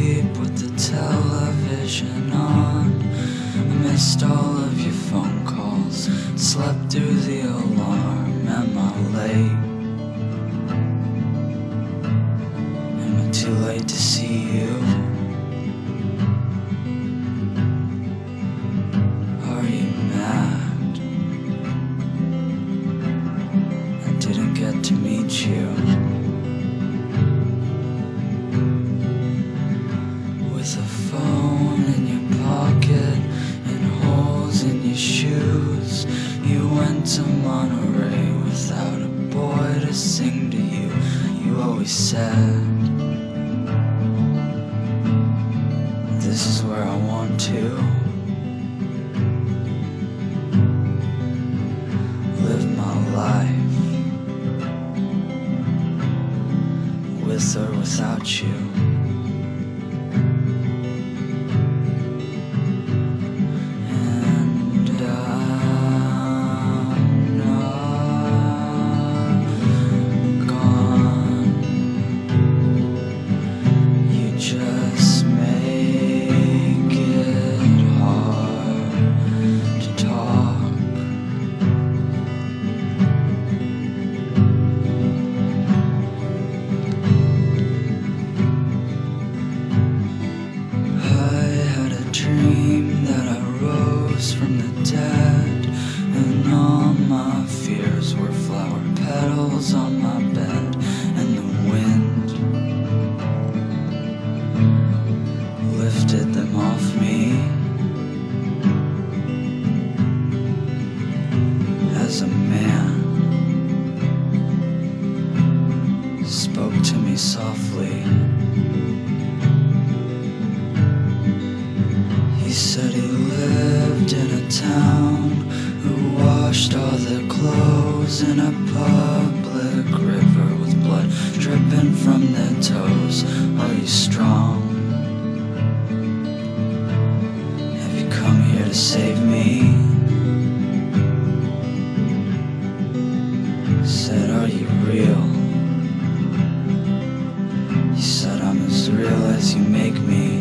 sleep with the television on. I missed all of your phone calls, slept through the alarm. Am I late? Am I too late to see you? Are you mad I didn't get to meet you? With a phone in your pocket and holes in your shoes, you went to Monterey without a boy to sing to you. You always said, this is where I want to live my life, with or without you. Just make it hard to talk. I had a dream that I rose from the dead, and all my fears were flower petals on my bed, and the wind lifted them off me. As a man spoke to me softly, he said he lived in a town who washed all their clothes in a public river with blood dripping from their toes. Are you strong? Here to save me? Said, are you real? You said, I'm as real as you make me.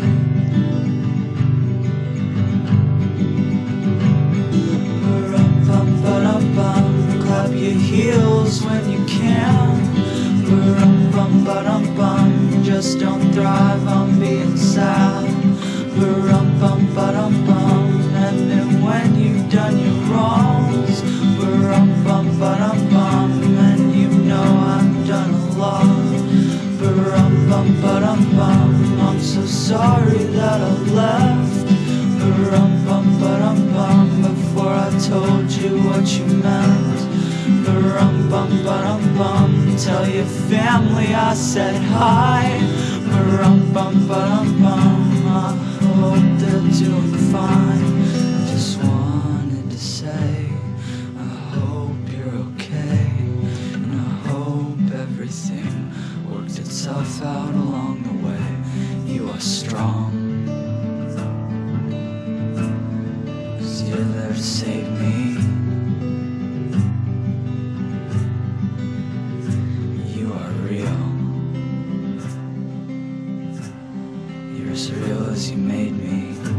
Ba-rum-bum-ba-dum-bum, clap your heels when you can. Ba-rum-bum-ba-dum-bum, just don't thrive on being sad. Ba-rum-bum-ba-dum-bum, and then when you've done your wrongs, ba-rum-bum-ba-dum-bum, and you know I've done a lot. Ba-rum-bum-ba-dum-bum, I'm so sorry that I left. Ba-rum-bum-ba-dum-bum, before I told you what you meant. Ba-rum-bum-ba-dum-bum, tell your family I said hi. Ba-rum-bum-ba-dum-bum, I hope they're doing fine. I just wanted to say, I hope you're okay, and I hope everything worked itself out along the way. You are strong, 'cause you're there to save me. You are real. You're as real as you made me.